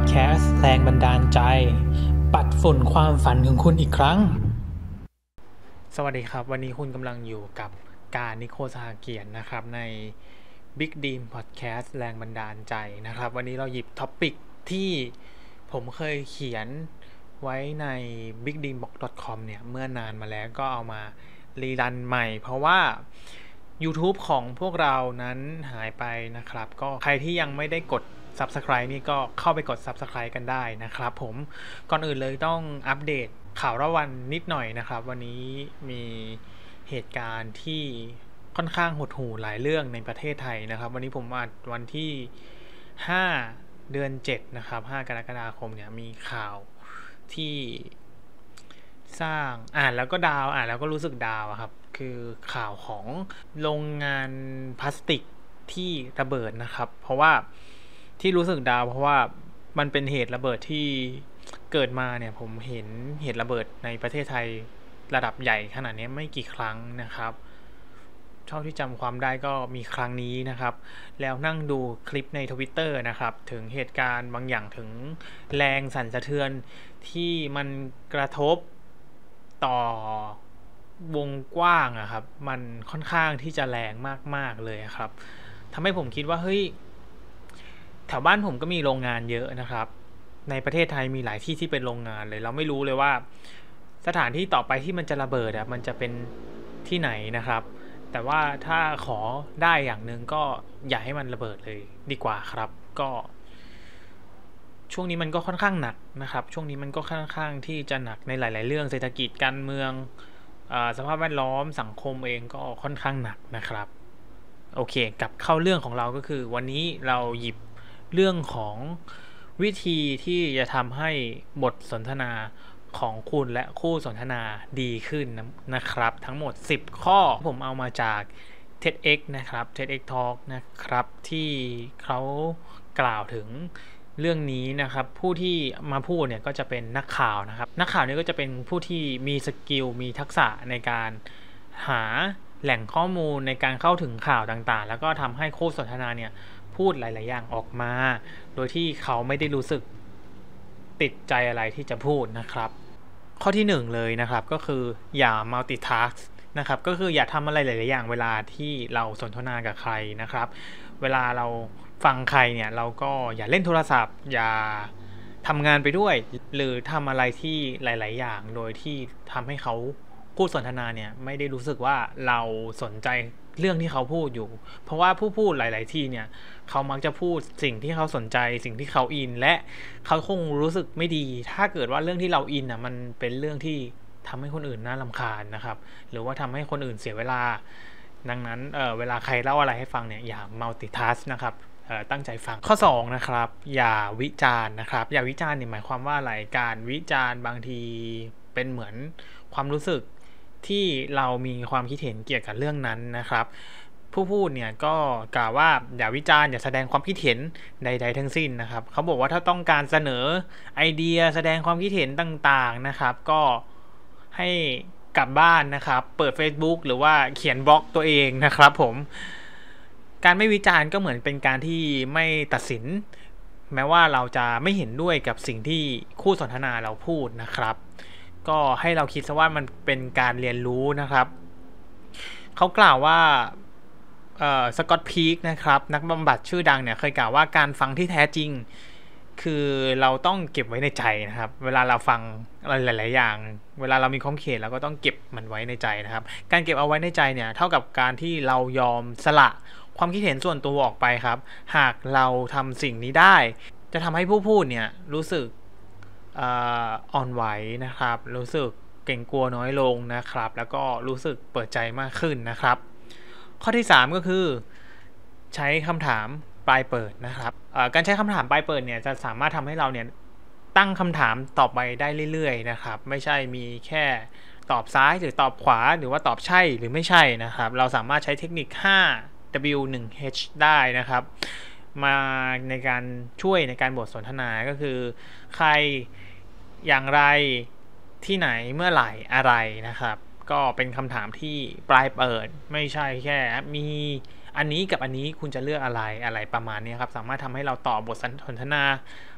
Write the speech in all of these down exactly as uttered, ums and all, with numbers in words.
แคสต์แรงบันดาลใจปัดฝุ่นความฝันของคุณอีกครั้งสวัสดีครับวันนี้คุณกำลังอยู่กับการนิโคสหเกียรตินะครับใน Big Dream Podcast แรงบันดาลใจนะครับวันนี้เราหยิบท็อปิกที่ผมเคยเขียนไว้ใน บิ๊กดรีมบล็อก ดอท คอม เนี่ยเมื่อนานมาแล้วก็เอามารีรันใหม่เพราะว่า YouTube ของพวกเรานั้นหายไปนะครับก็ใครที่ยังไม่ได้กด Subscribe นี่ก็เข้าไปกด Subscribe กันได้นะครับผมก่อนอื่นเลยต้องอัปเดตข่าวระวันนิดหน่อยนะครับวันนี้มีเหตุการณ์ที่ค่อนข้างหดหู่หลายเรื่องในประเทศไทยนะครับวันนี้ผมอัดวันที่ห้าเดือนเจ็ดนะครับห้ากรกฎาคมเนี่ยมีข่าวที่สร้างอ่านแล้วก็ดาวอ่านแล้วก็รู้สึกดาวครับคือข่าวของโรงงานพลาสติกที่ระเบิดนะครับเพราะว่าที่รู้สึกดาวเพราะว่ามันเป็นเหตุระเบิดที่เกิดมาเนี่ยผมเห็นเหตุระเบิดในประเทศไทยระดับใหญ่ขนาดนี้ไม่กี่ครั้งนะครับเท่าที่จำความได้ก็มีครั้งนี้นะครับแล้วนั่งดูคลิปใน Twitter นะครับถึงเหตุการณ์บางอย่างถึงแรงสั่นสะเทือนที่มันกระทบต่อวงกว้างอะครับมันค่อนข้างที่จะแรงมากๆเลยครับทำให้ผมคิดว่าเฮ้ยแถวบ้านผมก็มีโรงงานเยอะนะครับในประเทศไทยมีหลายที่ที่เป็นโรงงานเลยเราไม่รู้เลยว่าสถานที่ต่อไปที่มันจะระเบิดอะมันจะเป็นที่ไหนนะครับแต่ว่าถ้าขอได้อย่างหนึ่งก็อย่าให้มันระเบิดเลยดีกว่าครับก็ช่วงนี้มันก็ค่อนข้างหนักนะครับช่วงนี้มันก็ค่อนข้างที่จะหนักในหลายๆเรื่องเศรษฐกิจการเมืองสภาพแวดล้อมสังคมเองก็ค่อนข้างหนักนะครับโอเคกลับเข้าเรื่องของเราก็คือวันนี้เราหยิบเรื่องของวิธีที่จะทำให้บทสนทนาของคุณและคู่สนทนาดีขึ้นนะครับทั้งหมดสิบข้อผมเอามาจาก ที อี ดี เอ็กซ์ นะครับ ที อี ดี เอ็กซ์ Talk นะครับที่เขากล่าวถึงเรื่องนี้นะครับผู้ที่มาพูดเนี่ยก็จะเป็นนักข่าวนะครับนักข่าวนี่ก็จะเป็นผู้ที่มีสกิลมีทักษะในการหาแหล่งข้อมูลในการเข้าถึงข่าวต่างๆแล้วก็ทำให้คู่สนทนาเนี่ยพูดหลายๆอย่างออกมาโดยที่เขาไม่ได้รู้สึกติดใจอะไรที่จะพูดนะครับข้อที่หนึ่งเลยนะครับก็คืออย่า multitask นะครับก็คืออย่าทำอะไรหลายๆอย่างเวลาที่เราสนทนากับใครนะครับเวลาเราฟังใครเนี่ยเราก็อย่าเล่นโทรศัพท์อย่าทำงานไปด้วยหรือทำอะไรที่หลายๆอย่างโดยที่ทำให้เขาผู้สนทนาเนี่ยไม่ได้รู้สึกว่าเราสนใจเรื่องที่เขาพูดอยู่เพราะว่าผู้พูดหลายๆที่เนี่ยเขามักจะพูดสิ่งที่เขาสนใจสิ่งที่เขาอินและเขาคงรู้สึกไม่ดีถ้าเกิดว่าเรื่องที่เราอินอ่ะมันเป็นเรื่องที่ทำให้คนอื่นน่ารำคาญนะครับหรือว่าทำให้คนอื่นเสียเวลาดังนั้น เ, เวลาใครเล่าอะไรให้ฟังเนี่ยอย่า multitask นะครับตั้งใจฟังข้อสองนะครับอย่าวิจารณ์นะครับอย่าวิจารณ์เนี่ยหมายความว่าอะไรการวิจารณ์บางทีเป็นเหมือนความรู้สึกที่เรามีความคิดเห็นเกี่ยวกับเรื่องนั้นนะครับผู้พูดเนี่ยก็กล่าวว่าอย่าวิจารณ์อย่าแสดงความคิดเห็นใดๆทั้งสิ้นนะครับเขาบอกว่าถ้าต้องการเสนอไอเดียแสดงความคิดเห็นต่างๆนะครับก็ให้กลับบ้านนะครับเปิด Facebook หรือว่าเขียนบล็อกตัวเองนะครับผมการไม่วิจารณ์ก็เหมือนเป็นการที่ไม่ตัดสินแม้ว่าเราจะไม่เห็นด้วยกับสิ่งที่คู่สนทนาเราพูดนะครับก็ให้เราคิดซะว่ามันเป็นการเรียนรู้นะครับเขากล่าวว่าสกอตต์พีคนะครับนักบำบัดชื่อดังเนี่ยเคยกล่าวว่าการฟังที่แท้จริงคือเราต้องเก็บไว้ในใจนะครับเวลาเราฟังอะไรหลายๆอย่างเวลาเรามีความคิดเราก็ต้องเก็บมันไว้ในใจนะครับการเก็บเอาไว้ในใจเนี่ยเท่ากับการที่เรายอมสละความคิดเห็นส่วนตัวออกไปครับหากเราทำสิ่งนี้ได้จะทำให้ผู้พูดเนี่ยรู้สึกอ่อนไหวนะครับรู้สึกเกรงกลัวน้อยลงนะครับแล้วก็รู้สึกเปิดใจมากขึ้นนะครับข้อที่สามก็คือใช้คำถามปลายเปิดนะครับการใช้คำถามปลายเปิดเนี่ยจะสามารถทำให้เราเนี่ยตั้งคำถามต่อไปได้เรื่อยๆนะครับไม่ใช่มีแค่ตอบซ้ายหรือตอบขวาหรือว่าตอบใช่หรือไม่ใช่นะครับเราสามารถใช้เทคนิค ห้า ดับเบิลยู วัน เอช ได้นะครับมาในการช่วยในการบทสนทนาก็คือใครอย่างไรที่ไหนเมื่อไหร่อะไรนะครับก็เป็นคำถามที่ปลายเปิดไม่ใช่แค่มีอันนี้กับอันนี้คุณจะเลือกอะไรอะไรประมาณนี้ครับสามารถทำให้เราตอบบทสนทนา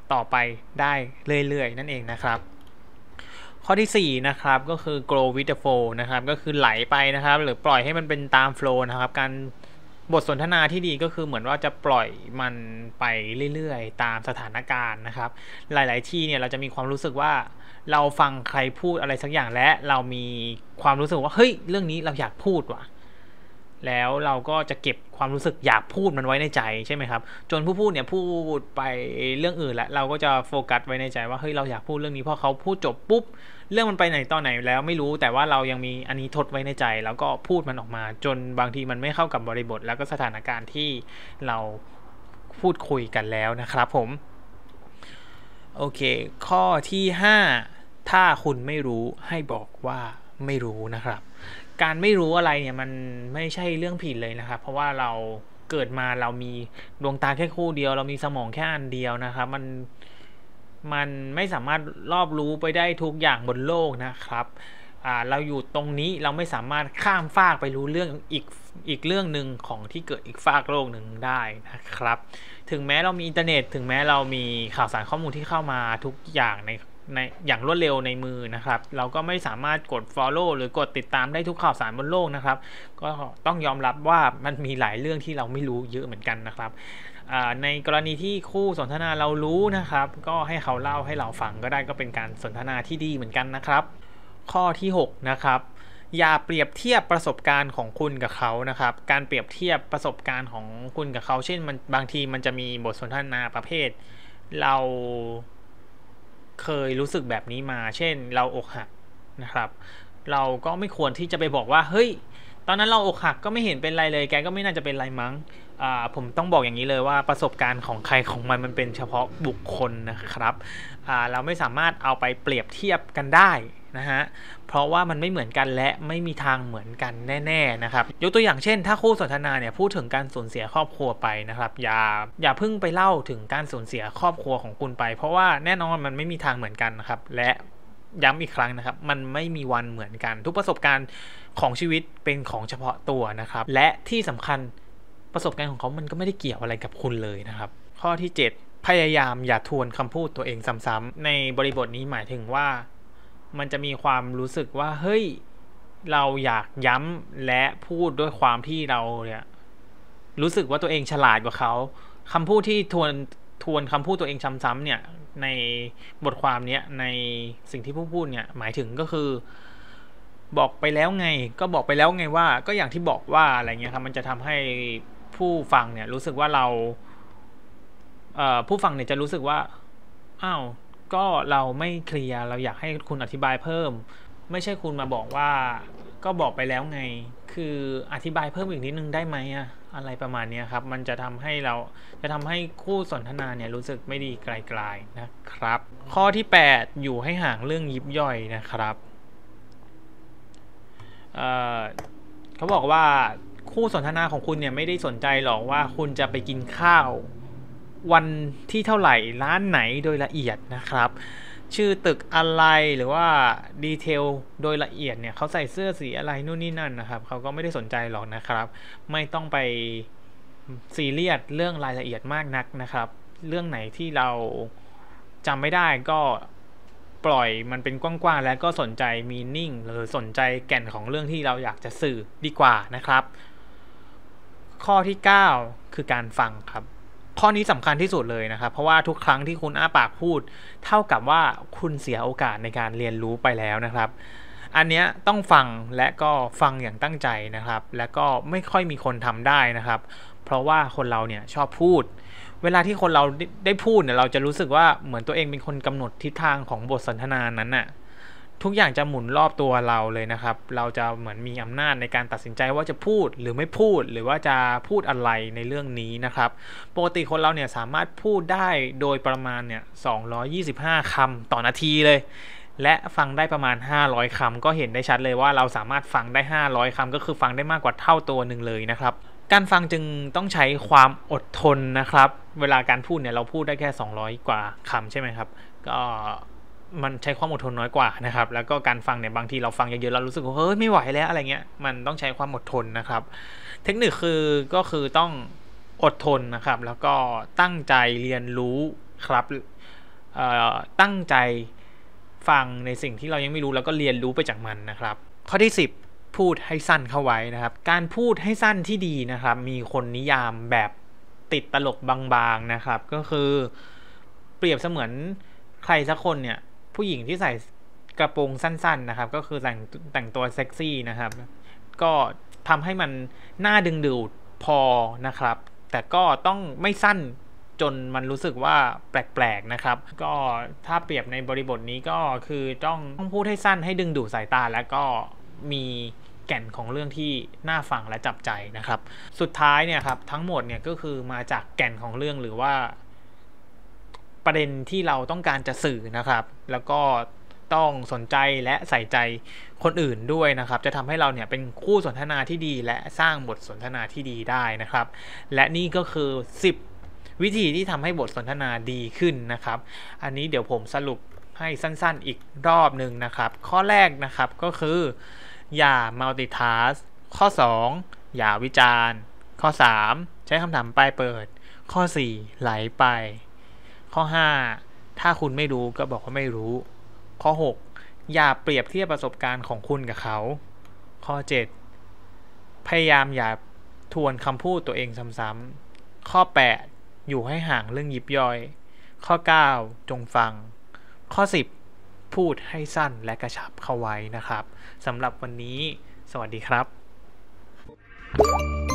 ต่อไปได้เรื่อยๆนั่นเองนะครับข้อที่สี่นะครับก็คือ grow with the flow นะครับก็คือไหลไปนะครับหรือปล่อยให้มันเป็นตาม flow นะครับการบทสนทนาที่ดีก็คือเหมือนว่าจะปล่อยมันไปเรื่อยๆตามสถานการณ์นะครับหลายๆที่เนี่ยเราจะมีความรู้สึกว่าเราฟังใครพูดอะไรสักอย่างและเรามีความรู้สึกว่าเฮ้ยเรื่องนี้เราอยากพูดว่ะแล้วเราก็จะเก็บความรู้สึกอยากพูดมันไว้ในใจใช่ไหมครับจนผู้พูดเนี่ยพูดไปเรื่องอื่นแล้วเราก็จะโฟกัสไว้ในใจว่าเฮ้ยเราอยากพูดเรื่องนี้พอเขาพูดจบปุ๊บเรื่องมันไปไหนตอนไหนแล้วไม่รู้แต่ว่าเรายังมีอันนี้ทดไว้ในใจแล้วก็พูดมันออกมาจนบางทีมันไม่เข้ากับบริบทแล้วก็สถานการณ์ที่เราพูดคุยกันแล้วนะครับผมโอเคข้อที่ห้าถ้าคุณไม่รู้ให้บอกว่าไม่รู้นะครับการไม่รู้อะไรเนี่ยมันไม่ใช่เรื่องผิดเลยนะครับเพราะว่าเราเกิดมาเรามีดวงตาแค่คู่เดียวเรามีสมองแค่อันเดียวนะครับมันมันไม่สามารถรอบรู้ไปได้ทุกอย่างบนโลกนะครับเราอยู่ตรงนี้เราไม่สามารถข้ามฟากไปรู้เรื่องอีกอีกเรื่องหนึ่งของที่เกิดอีกฟากโลกหนึ่งได้นะครับถึงแม้เรามีอินเทอร์เน็ตถึงแม้เรามีข่าวสารข้อมูลที่เข้ามาทุกอย่างในในอย่างรวดเร็วในมือนะครับเราก็ไม่สามารถกด follow หรือกดติดตามได้ทุกข่าวสารบนโลกนะครับก็ต้องยอมรับว่ามันมีหลายเรื่องที่เราไม่รู้เยอะเหมือนกันนะครับในกรณีที่คู่สนทนาเรารู้นะครับก็ให้เขาเล่าให้เราฟังก็ได้ก็เป็นการสนทนาที่ดีเหมือนกันนะครับข้อที่หกนะครับอย่าเปรียบเทียบประสบการณ์ของคุณกับเขานะครับการเปรียบเทียบประสบการณ์ของคุณกับเขาเช่นมันบางทีมันจะมีบทสนทนาประเภทเราเคยรู้สึกแบบนี้มาเช่นเราอกหักนะครับเราก็ไม่ควรที่จะไปบอกว่าเฮ้ยตอนนั้นเราอกหักก็ไม่เห็นเป็นไรเลยแกก็ไม่น่าจะเป็นไรมั้งผมต้องบอกอย่างนี้เลยว่าประสบการณ์ของใครของมันมันเป็นเฉพาะบุคคลนะครับเราไม่สามารถเอาไปเปรียบเทียบกันได้นะฮะเพราะว่ามันไม่เหมือนกันและไม่มีทางเหมือนกันแน่ๆนะครับยกตัวอย่างเช่นถ้าคู่สนทนาเนี่ยพูดถึงการสูญเสียครอบครัวไปนะครับอย่าอย่าเพิ่งไปเล่าถึงการสูญเสียครอบครัวของคุณไปเพราะว่าแน่นอนมันไม่มีทางเหมือนกันนะครับและย้ำอีกครั้งนะครับมันไม่มีวันเหมือนกันทุกประสบการณ์ของชีวิตเป็นของเฉพาะตัวนะครับและที่สำคัญประสบการณ์ของเขามันก็ไม่ได้เกี่ยวอะไรกับคุณเลยนะครับข้อที่เจ็ดพยายามอย่าทวนคำพูดตัวเองซ้ำๆในบริบทนี้หมายถึงว่ามันจะมีความรู้สึกว่าเฮ้ยเราอยากย้ำและพูดด้วยความที่เราเนี่ยรู้สึกว่าตัวเองฉลาดกว่าเขาคำพูดที่ทวนทวนคำพูดตัวเองซ้ำๆเนี่ยในบทความนี้ในสิ่งที่ผู้พูดเนี่ยหมายถึงก็คือบอกไปแล้วไงก็บอกไปแล้วไงว่าก็อย่างที่บอกว่าอะไรเงี้ยครับมันจะทำให้ผู้ฟังเนี่ยรู้สึกว่าเราเอ่อผู้ฟังเนี่ยจะรู้สึกว่าอ้าวก็เราไม่เคลียร์เราอยากให้คุณอธิบายเพิ่มไม่ใช่คุณมาบอกว่าก็บอกไปแล้วไงคืออธิบายเพิ่มอีกนิดนึงได้ไหมอะอะไรประมาณนี้ครับมันจะทำให้เราจะทำให้คู่สนทนาเนี่ยรู้สึกไม่ดีไกลๆนะครับข้อที่แปดอยู่ให้ห่างเรื่องยิบย่อยนะครับเอ่อเขาบอกว่าคู่สนทนาของคุณเนี่ยไม่ได้สนใจหรอกว่าคุณจะไปกินข้าววันที่เท่าไหร่ร้านไหนโดยละเอียดนะครับชื่อตึกอะไรหรือว่าดีเทลโดยละเอียดเนี่ยเขาใส่เสื้อสีอะไรนู่นนี่นั่นนะครับเขาก็ไม่ได้สนใจหรอกนะครับไม่ต้องไปซีเรียสเรื่องรายละเอียดมากนักนะครับเรื่องไหนที่เราจำไม่ได้ก็ปล่อยมันเป็นกว้างๆแล้วก็สนใจมีนิ่งหรือสนใจแก่นของเรื่องที่เราอยากจะสื่อดีกว่านะครับข้อที่เก้าคือการฟังครับข้อนี้สำคัญที่สุดเลยนะครับเพราะว่าทุกครั้งที่คุณอ้าปากพูดเท่ากับว่าคุณเสียโอกาสในการเรียนรู้ไปแล้วนะครับอันเนี้ยต้องฟังและก็ฟังอย่างตั้งใจนะครับและก็ไม่ค่อยมีคนทำได้นะครับเพราะว่าคนเราเนี่ยชอบพูดเวลาที่คนเราได้พูดเนี่ยเราจะรู้สึกว่าเหมือนตัวเองเป็นคนกำหนดทิศทางของบทสนทนานั้นน่ะทุกอย่างจะหมุนรอบตัวเราเลยนะครับเราจะเหมือนมีอำนาจในการตัดสินใจว่าจะพูดหรือไม่พูดหรือว่าจะพูดอะไรในเรื่องนี้นะครับปกติคนเราเนี่ยสามารถพูดได้โดยประมาณเนี่ยสองร้อยยี่สิบห้าคำต่อนาทีเลยและฟังได้ประมาณห้าร้อยคำก็เห็นได้ชัดเลยว่าเราสามารถฟังได้ห้าร้อยคำก็คือฟังได้มากกว่าเท่าตัวหนึ่งเลยนะครับการฟังจึงต้องใช้ความอดทนนะครับเวลาการพูดเนี่ยเราพูดได้แค่สองร้อยกว่าคำใช่ไหมครับก็มันใช้ความอดทนน้อยกว่านะครับแล้วก็การฟังเนี่ยบางทีเราฟังเยอะๆเรารู้สึกว่าเฮ้ยไม่ไหวแล้วอะไรเงี้ยมันต้องใช้ความอดทนนะครับเทคนิคคือก็คือต้องอดทนนะครับแล้วก็ตั้งใจเรียนรู้ครับตั้งใจฟังในสิ่งที่เรายังไม่รู้แล้วก็เรียนรู้ไปจากมันนะครับข้อที่สิบพูดให้สั้นเข้าไว้นะครับการพูดให้สั้นที่ดีนะครับมีคนนิยามแบบติดตลกบางๆนะครับก็คือเปรียบเสมือนใครสักคนเนี่ยผู้หญิงที่ใส่กระโปรงสั้นๆนะครับก็คือแต่งแต่งตัวเซ็กซี่นะครับก็ทำให้มันน่าดึงดูดพอนะครับแต่ก็ต้องไม่สั้นจนมันรู้สึกว่าแปลกๆนะครับก็ถ้าเปรียบในบริบทนี้ก็คือต้องต้องพูดให้สั้นให้ดึงดูดสายตาแล้วก็มีแก่นของเรื่องที่น่าฟังและจับใจนะครับสุดท้ายเนี่ยครับทั้งหมดเนี่ยก็คือมาจากแก่นของเรื่องหรือว่าประเด็นที่เราต้องการจะสื่อนะครับแล้วก็ต้องสนใจและใส่ใจคนอื่นด้วยนะครับจะทำให้เราเนี่ยเป็นคู่สนทนาที่ดีและสร้างบทสนทนาที่ดีได้นะครับและนี่ก็คือสิบวิธีที่ทำให้บทสนทนาดีขึ้นนะครับอันนี้เดี๋ยวผมสรุปให้สั้นๆอีกรอบหนึ่งนะครับข้อแรกนะครับก็คืออย่า multitask ข้อสองอย่าวิจารณ์ข้อสามใช้คำถามปลายเปิดข้อสี่ไหลไปข้อห้าถ้าคุณไม่รู้ก็บอกว่าไม่รู้ข้อหกอย่าเปรียบเทียบประสบการณ์ของคุณกับเขาข้อเจ็ดพยายามอย่าทวนคำพูดตัวเองซ้ำๆข้อแปดอยู่ให้ห่างเรื่องยิบย่อยข้อเก้าจงฟังข้อสิบพูดให้สั้นและกระชับเข้าไว้นะครับสำหรับวันนี้สวัสดีครับ